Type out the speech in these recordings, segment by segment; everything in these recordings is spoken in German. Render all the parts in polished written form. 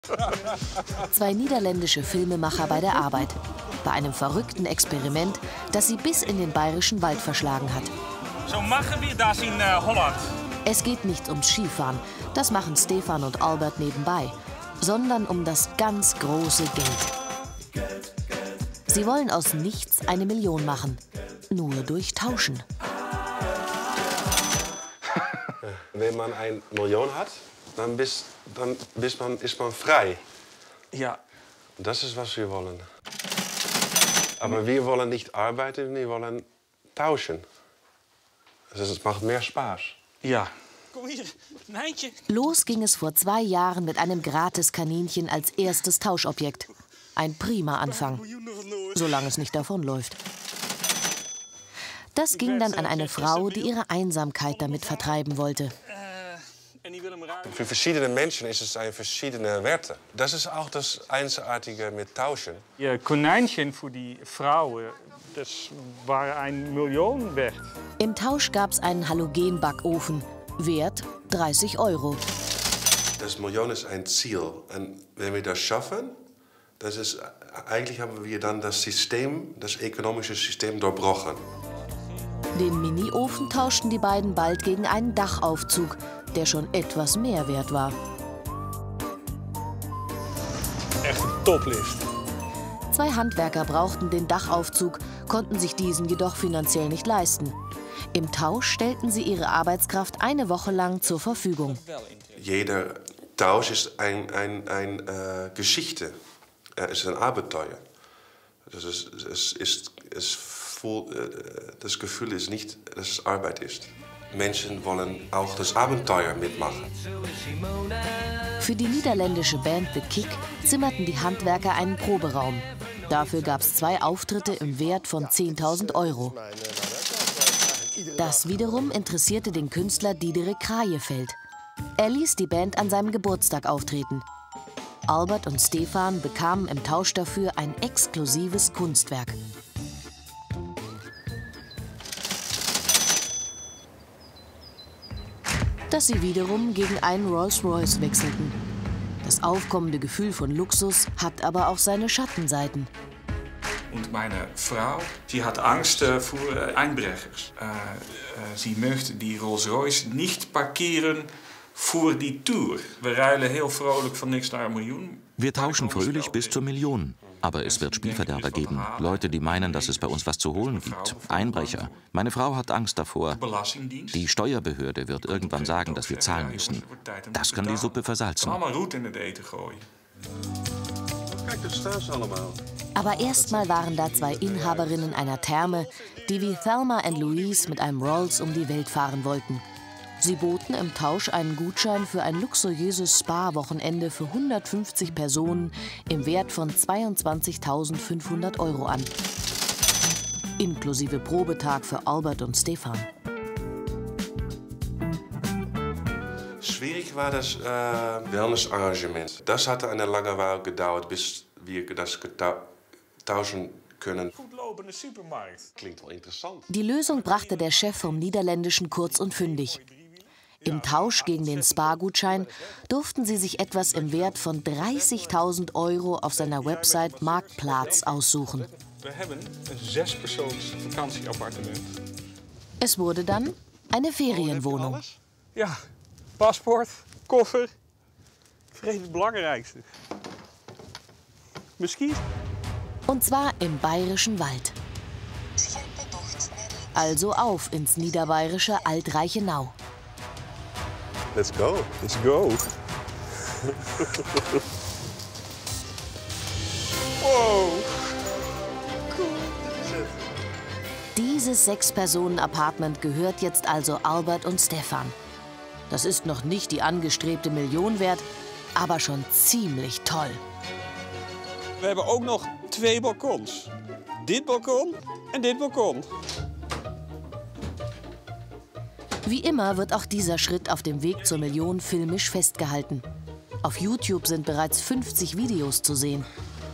Zwei niederländische Filmemacher bei der Arbeit. Bei einem verrückten Experiment, das sie bis in den bayerischen Wald verschlagen hat. So machen wir das in Holland. Es geht nicht ums Skifahren, das machen Stefan und Albert nebenbei, sondern um das ganz große Geld. Sie wollen aus nichts 1 Million machen, nur durch Tauschen. Wenn man 1 Million hat, dann ist man frei. Ja. Das ist, was wir wollen. Aber wir wollen nicht arbeiten, wir wollen tauschen. Also es macht mehr Spaß. Ja. Kom hier, Nijntje. Los ging es vor 2 Jahren mit einem Gratis-Kaninchen als erstes Tauschobjekt. Ein prima Anfang, solange es nicht davonläuft. Das ging dann an eine Frau, die ihre Einsamkeit damit vertreiben wollte. Für verschiedene Menschen ist es verschiedene Werte. Das ist auch das Einzigartige mit Tauschen. Je konijntje für die Vrouwen, das war 1 Million wert. Im Tausch gab es einen Halogenbackofen, Wert 30 €. Das Million ist ein Ziel. Und wenn wir das schaffen, eigentlich haben wir dann das System, das ökonomische System durchbrochen. Den Mini-Ofen tauschten die beiden bald gegen einen Dachaufzug, der schon etwas mehr wert war. Echt een toplift. 2 Handwerker brauchten den Dachaufzug, konnten sich diesen jedoch finanziell nicht leisten. Im Tausch stellten sie ihre Arbeitskraft 1 Woche lang zur Verfügung. Jeder Tausch ist eine Geschichte, ist ein Abenteuer. Das Gefühl ist nicht, dass es Arbeit ist. Menschen wollen auch das Abenteuer mitmachen. Für die niederländische Band The Kick zimmerten die Handwerker einen Proberaum. Dafür gab es 2 Auftritte im Wert von 10.000 €. Das wiederum interessierte den Künstler Diederik Krajefeld. Er ließ die Band an seinem Geburtstag auftreten. Albert und Stefan bekamen im Tausch dafür ein exklusives Kunstwerk. Das sie wiederum gegen einen Rolls-Royce wechselten. Das aufkommende Gefühl von Luxus hat aber auch seine Schattenseiten. Und meine Frau, die hat Angst vor Einbrechers. Sie möchte die Rolls-Royce nicht parkieren für die Tour. Wir ruilen heel vrolijk von niks naar 1 Million. Wir tauschen fröhlich bis zur Million. Aber es wird Spielverderber geben. Leute, die meinen, dass es bei uns was zu holen gibt. Einbrecher. Meine Frau hat Angst davor. Die Steuerbehörde wird irgendwann sagen, dass wir zahlen müssen. Das kann die Suppe versalzen. Aber erstmal waren da 2 Inhaberinnen einer Therme, die wie Thelma und Louise mit einem Rolls um die Welt fahren wollten. Sie boten im Tausch einen Gutschein für ein luxuriöses Spa-Wochenende für 150 Personen im Wert von 22.500 € an. Inklusive Probetag für Albert und Stefan. Schwierig war das Wellness-Arrangement. Das hatte eine lange Weile gedauert, bis wir das tauschen können. Goedlopende Supermarkt. Klingt wel interessant. Die Lösung brachte der Chef vom Niederländischen kurz und fündig. Im Tausch gegen den Spa-Gutschein durften sie sich etwas im Wert von 30.000 € auf seiner Website Marktplaats aussuchen. Wir haben een 6-persoons-vakantieappartement. Es wurde dann eine Ferienwohnung. Ja, paspoort, koffer. Vergeet het belangrijkste. Muskiet. Und zwar im bayerischen Wald. Also auf ins niederbayerische Alt-Reichenau. Let's go. Let's go. Wow. Dieses 6-Personen-Apartment gehört jetzt also Albert und Stefan. Das ist noch nicht die angestrebte Million wert, aber schon ziemlich toll. We hebben ook nog 2 balkons. Dit balkon en dit balkon. Wie immer wird auch dieser Schritt auf dem Weg zur Million filmisch festgehalten. Auf YouTube sind bereits 50 Videos zu sehen.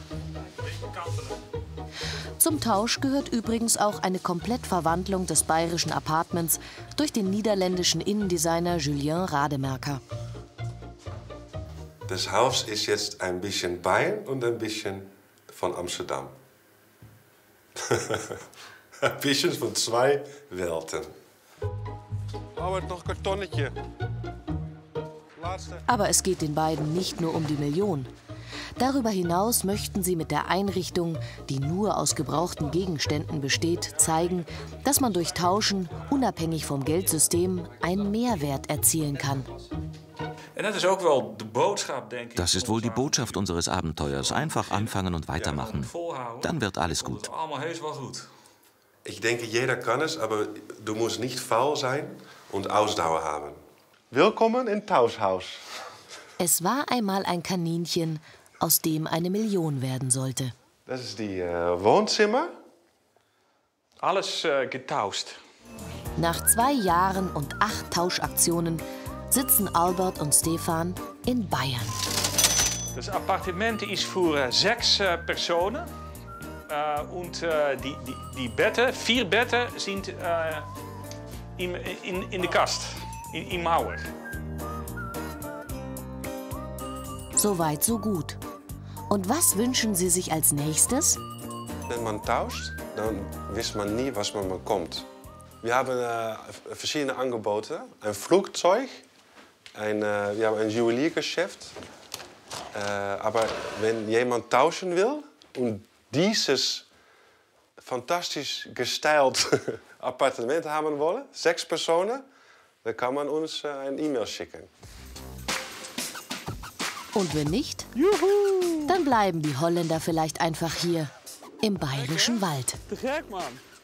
Zum Tausch gehört übrigens auch eine Komplettverwandlung des bayerischen Apartments durch den niederländischen Innendesigner Julien Rademerker. Das Haus ist jetzt ein bisschen Bayern und ein bisschen von Amsterdam. Ein bisschen von zwei Welten. Aber noch Kartonnetje. Aber es geht den beiden nicht nur um die Million. Darüber hinaus möchten sie mit der Einrichtung, die nur aus gebrauchten Gegenständen besteht, zeigen, dass man durch Tauschen, unabhängig vom Geldsystem, einen Mehrwert erzielen kann. Das ist wohl die Botschaft unseres Abenteuers. Einfach anfangen und weitermachen. Dann wird alles gut. Ich denke, jeder kann es, aber du musst nicht faul sein und Ausdauer haben. Willkommen in Tauschhaus. Es war einmal ein Kaninchen, aus dem eine Million werden sollte. Das ist die Wohnzimmer. Alles getauscht. Nach 2 Jahren und 8 Tauschaktionen sitzen Albert und Stefan in Bayern. Das Appartement ist für 6 Personen. Und die Betten, 4 Betten, sind in der Kast, in Mauer. Soweit, so gut. Und was wünschen Sie sich als nächstes? Wenn man tauscht, dann weiß man nie, was man bekommt. Wir haben verschiedene Angebote. Ein Flugzeug, wir haben ein Juweliergeschäft. Aber wenn jemand tauschen will und dieses fantastisch gestylte Appartement haben wollen, 6 Personen, dann kann man uns ein E-Mail schicken. Und wenn nicht, dann bleiben die Holländer vielleicht einfach hier im Bayerischen Wald. Te gek, man.